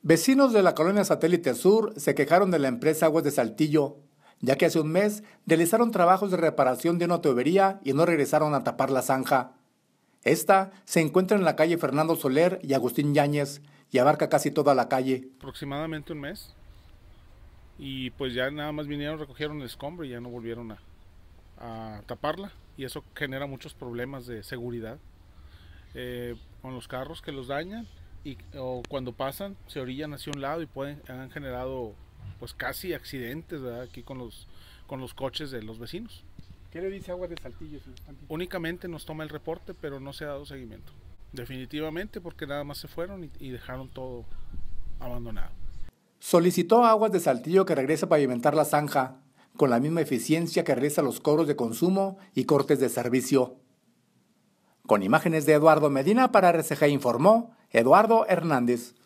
Vecinos de la colonia Satélite Sur se quejaron de la empresa Aguas de Saltillo, ya que hace un mes realizaron trabajos de reparación de una tubería y no regresaron a tapar la zanja. Esta se encuentra en la calle Fernando Soler y Agustín Yáñez y abarca casi toda la calle. Aproximadamente un mes. Y pues ya nada más vinieron, recogieron el escombro y ya no volvieron a taparla. Y eso genera muchos problemas de seguridad con los carros que los dañan o cuando pasan se orillan hacia un lado y han generado pues casi accidentes, ¿verdad? Aquí con los coches de los vecinos. ¿Qué le dice Aguas de Saltillo? Únicamente nos toma el reporte, pero no se ha dado seguimiento. Definitivamente porque nada más se fueron y dejaron todo abandonado. Solicitó a Aguas de Saltillo que regrese a pavimentar la zanja, con la misma eficiencia que realiza los cobros de consumo y cortes de servicio. Con imágenes de Eduardo Medina para RCG informó Eduardo Hernández.